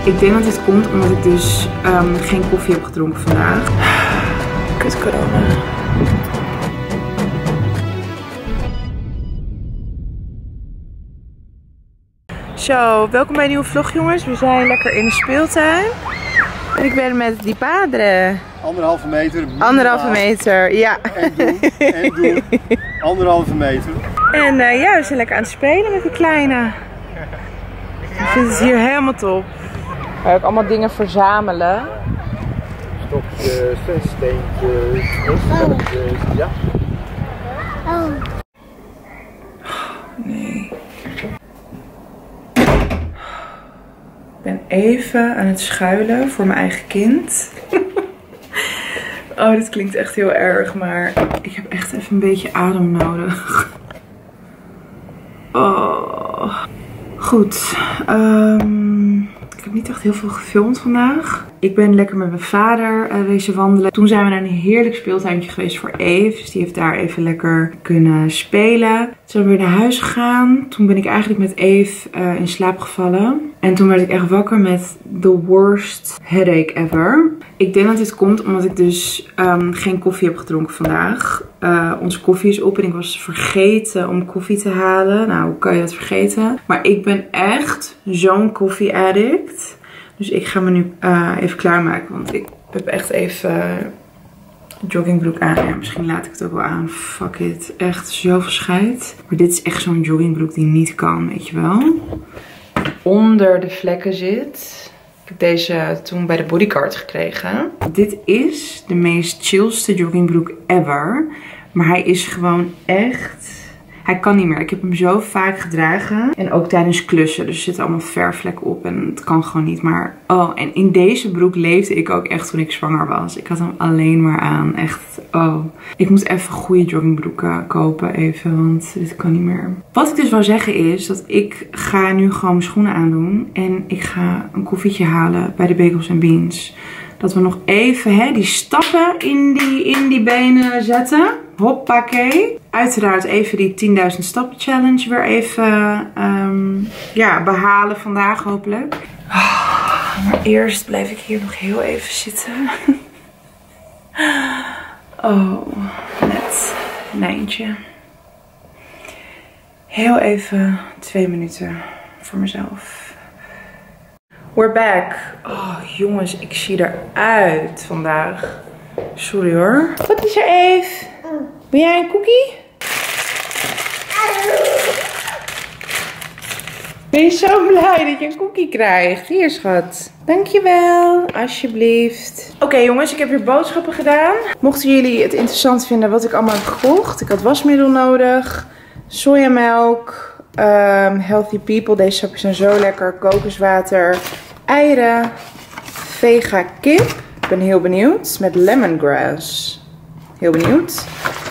Ik denk dat dit komt omdat ik dus geen koffie heb gedronken vandaag. Kut corona. Zo, welkom bij een nieuwe vlog jongens. We zijn lekker in de speeltuin. En ik ben met die padre. 1,5 meter. Anderhalve meter, ja. En doen. 1,5 meter. En ja, we zijn lekker aan het spelen met die kleine. Ik vind het hier helemaal top. Ga je ook allemaal dingen verzamelen. Stokjes, steentjes, steentjes, ja. Oh. Nee. Ik ben even aan het schuilen voor mijn eigen kind. Oh, dit klinkt echt heel erg, maar ik heb echt even een beetje adem nodig. Oh. Goed. Ik heb niet echt heel veel gefilmd vandaag. Ik ben lekker met mijn vader wezen wandelen. Toen zijn we naar een heerlijk speeltuintje geweest voor Eve. Dus die heeft daar even lekker kunnen spelen. Toen zijn we weer naar huis gegaan. Toen ben ik eigenlijk met Eve in slaap gevallen. En toen werd ik echt wakker met the worst headache ever. Ik denk dat dit komt omdat ik dus geen koffie heb gedronken vandaag. Onze koffie is op en ik was vergeten om koffie te halen. Nou, hoe kan je dat vergeten? Maar ik ben echt zo'n koffie addict. Dus ik ga me nu even klaarmaken. Want ik heb echt even joggingbroek aan. Ja, misschien laat ik het ook wel aan. Fuck it. Echt zoveel scheid. Maar dit is echt zo'n joggingbroek die niet kan, weet je wel. Onder de vlekken zit. Ik heb deze toen bij de Bodycard gekregen. Dit is de meest chillste joggingbroek ever. Maar hij is gewoon echt... Hij kan niet meer. Ik heb hem zo vaak gedragen. En ook tijdens klussen. Dus er zitten allemaal verfvlekken op. En het kan gewoon niet. Maar oh, en in deze broek leefde ik ook echt toen ik zwanger was. Ik had hem alleen maar aan. Echt, oh. Ik moet even goede joggingbroeken kopen even. Want dit kan niet meer. Wat ik dus wou zeggen is dat ik ga nu gewoon mijn schoenen aandoen. En ik ga een koffietje halen bij de Bagels & Beans. Dat we nog even die stappen in die benen zetten. Hoppakee. Uiteraard even die 10.000 stappen challenge weer even ja, behalen vandaag hopelijk. Maar eerst blijf ik hier nog heel even zitten. Oh, net een eindje. Heel even 2 minuten voor mezelf. We're back. Oh jongens, ik zie eruit vandaag. Sorry hoor. Wat is er, Eve? Ben jij een cookie? Ben je zo blij dat je een cookie krijgt? Hier, schat. Dankjewel. Alsjeblieft. Oké jongens, ik heb weer boodschappen gedaan. Mochten jullie het interessant vinden wat ik allemaal heb gekocht. Ik had wasmiddel nodig. Sojamelk. Healthy People. Deze sapjes zijn zo lekker. Kokoswater. Eieren. Vega kip. Ik ben heel benieuwd. Met lemongrass. Heel benieuwd.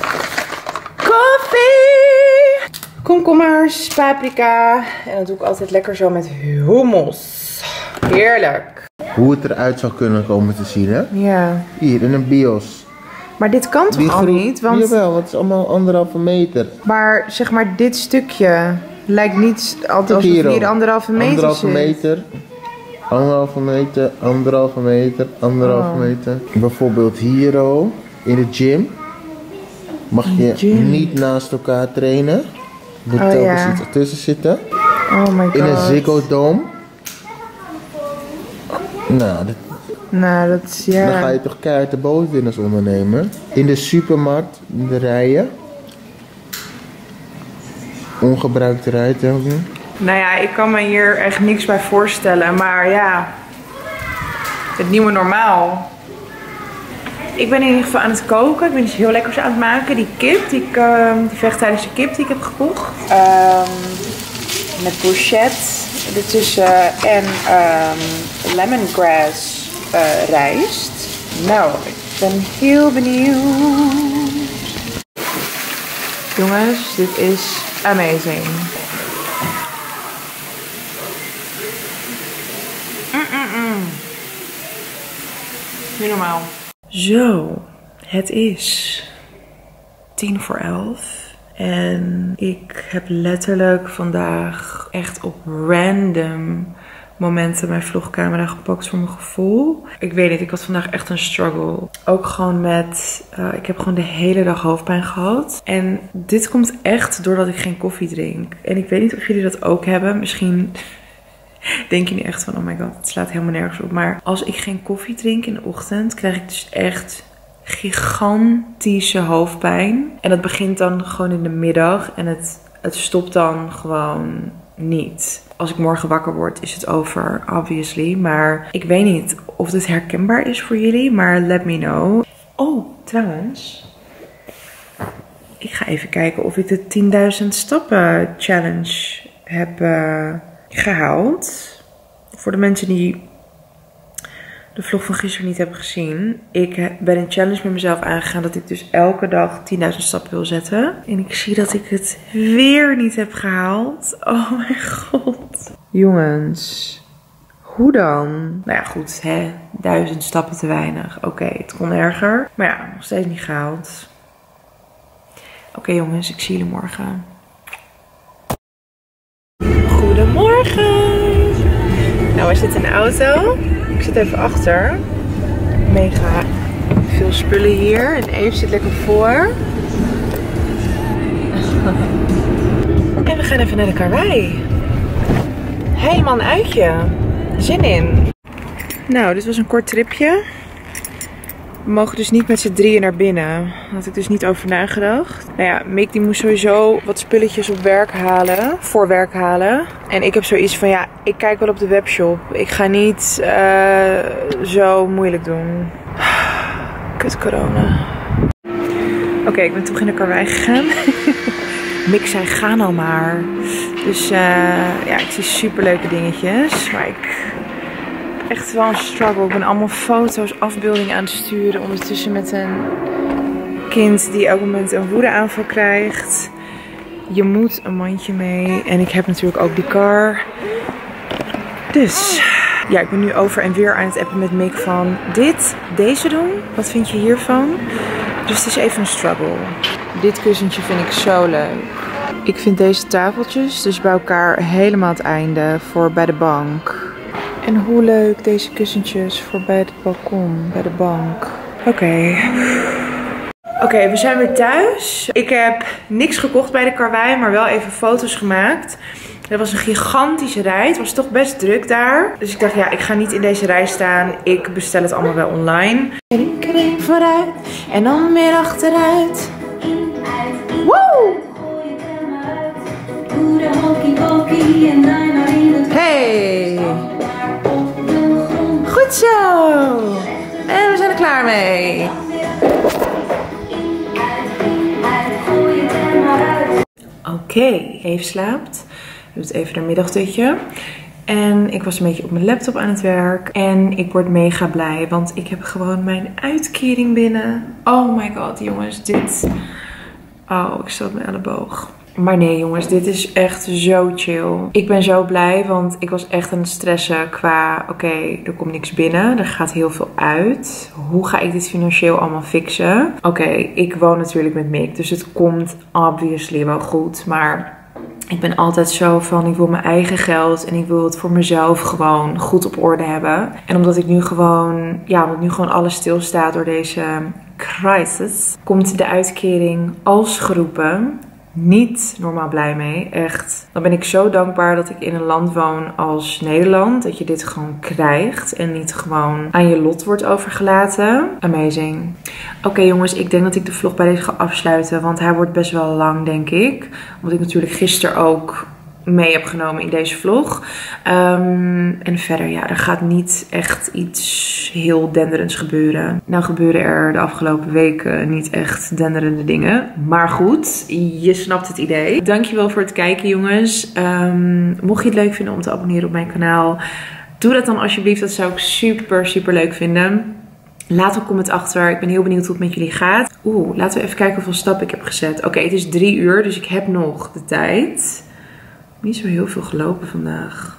Koffie. Komkommers. Paprika. En dat doe ik altijd lekker zo met hummus. Heerlijk. Hoe het eruit zou kunnen komen te zien, hè? Ja. Hier in een bios. Maar dit kan toch al niet? Want... Jawel, want het is allemaal 1,5 meter. Maar zeg maar dit stukje lijkt niet altijd alsof hier 1,5 meter zit. 1,5 meter. 1,5 meter, 1,5 meter, 1,5 meter. Bijvoorbeeld hier al, in de gym. Mag je niet naast elkaar trainen. Moet telkens iets ertussen zitten. Oh my god. In een Ziggo Dome. Nou, dat is ja. Dan ga je toch keihard de bootwinners ondernemen. In de supermarkt, in de rijen. Ongebruikte rijtuigen. Nou ja, ik kan me hier echt niks bij voorstellen, maar ja, het nieuwe normaal. Ik ben in ieder geval aan het koken. Ik ben iets heel lekkers aan het maken. Die kip, die vegetarische kip die ik heb gekocht. Met bruschette ertussen en lemongrass rijst. Nou, ik ben heel benieuwd. Jongens, dit is amazing. Niet normaal. Zo, het is 10:50 en ik heb letterlijk vandaag echt op random momenten mijn vlogcamera gepakt voor mijn gevoel. Ik weet niet, ik had vandaag echt een struggle. Ook gewoon met, ik heb gewoon de hele dag hoofdpijn gehad. En dit komt echt doordat ik geen koffie drink. En ik weet niet of jullie dat ook hebben. Misschien denk je nu echt van, oh my god, het slaat helemaal nergens op. Maar als ik geen koffie drink in de ochtend, krijg ik dus echt gigantische hoofdpijn. En dat begint dan gewoon in de middag. En het stopt dan gewoon niet. Als ik morgen wakker word, is het over, obviously. Maar ik weet niet of dit herkenbaar is voor jullie. Maar let me know. Oh, trouwens. Ik ga even kijken of ik de 10.000 stappen challenge heb gehaald. Voor de mensen die de vlog van gisteren niet hebben gezien. Ik ben een challenge met mezelf aangegaan dat ik dus elke dag 10.000 stappen wil zetten. En ik zie dat ik het weer niet heb gehaald. Oh mijn god. Jongens. Hoe dan? Nou ja, goed. 1000 stappen te weinig. Oké, het kon erger. Maar ja, nog steeds niet gehaald. Oké, jongens, ik zie jullie morgen. Goedemorgen. Nou, we zitten in de auto. Ik zit even achter. Mega veel spullen hier. En Eve zit lekker voor. En we gaan even naar de karwei. Helemaal een uitje. Zin in. Nou, dit was een kort tripje. We mogen dus niet met z'n drieën naar binnen. Daar had ik dus niet over nagedacht. Nou ja, Mick die moest sowieso wat spulletjes op werk halen. Voor werk halen. En ik heb zoiets van, ja, ik kijk wel op de webshop. Ik ga niet zo moeilijk doen. Kut corona. Oké, ik ben toch in de karwei gegaan. Mick zei, ga nou maar. Dus ja, ik zie superleuke dingetjes. Maar ik... Echt wel een struggle. Ik ben allemaal foto's, afbeeldingen aan het sturen. Ondertussen met een kind die elk moment een woedeaanval krijgt. Je moet een mandje mee. En ik heb natuurlijk ook die car. Dus ja, ik ben nu over en weer aan het appen met Mick van deze doen. Wat vind je hiervan? Dus het is even een struggle. Dit kussentje vind ik zo leuk. Ik vind deze tafeltjes dus bij elkaar helemaal het einde voor bij de bank. En hoe leuk deze kussentjes voor bij het balkon, bij de bank. Oké, we zijn weer thuis. Ik heb niks gekocht bij de karwei, maar wel even foto's gemaakt. Er was een gigantische rij. Het was toch best druk daar. Dus ik dacht, ja, ik ga niet in deze rij staan. Ik bestel het allemaal wel online. Ik reed vooruit en dan weer achteruit. Woe! Hey! Goed zo! En we zijn er klaar mee. Oké, Eve slaapt. Doet even een middagdutje. En ik was een beetje op mijn laptop aan het werk. En ik word mega blij, want ik heb gewoon mijn uitkering binnen. Oh my god, jongens, dit... Oh, ik sta op mijn elleboog. Maar nee jongens, dit is echt zo chill. Ik ben zo blij, want ik was echt aan het stressen qua... Oké, er komt niks binnen, er gaat heel veel uit. Hoe ga ik dit financieel allemaal fixen? Oké, ik woon natuurlijk met Mick, dus het komt obviously wel goed. Maar ik ben altijd zo van, ik wil mijn eigen geld en ik wil het voor mezelf gewoon goed op orde hebben. En omdat ik nu gewoon, ja, omdat nu gewoon alles stilstaat door deze crisis, komt de uitkering als geroepen. Niet normaal blij mee, echt. Dan ben ik zo dankbaar dat ik in een land woon als Nederland. Dat je dit gewoon krijgt en niet gewoon aan je lot wordt overgelaten. Amazing. Oké, jongens, ik denk dat ik de vlog bij deze ga afsluiten. Want hij wordt best wel lang, denk ik. Omdat ik natuurlijk gisteren ook mee heb genomen in deze vlog. En verder, ja, er gaat niet echt iets heel denderends gebeuren. Nou gebeuren er de afgelopen weken niet echt denderende dingen. Maar goed, je snapt het idee. Dankjewel voor het kijken, jongens. Mocht je het leuk vinden om te abonneren op mijn kanaal, doe dat dan alsjeblieft. Dat zou ik super, super leuk vinden. Laat een comment achter. Ik ben heel benieuwd hoe het met jullie gaat. Laten we even kijken hoeveel stappen ik heb gezet. Oké, het is 3 uur, dus ik heb nog de tijd. Niet zo heel veel gelopen vandaag.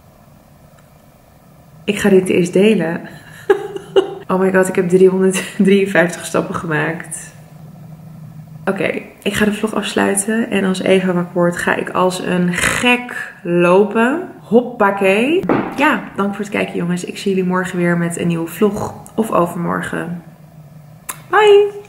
Ik ga dit eerst delen. Oh my god, ik heb 353 stappen gemaakt. Oké, ik ga de vlog afsluiten. En als Eva wakker wordt, ga ik als een gek lopen. Hoppakee. Ja, dank voor het kijken jongens. Ik zie jullie morgen weer met een nieuwe vlog. Of overmorgen. Bye!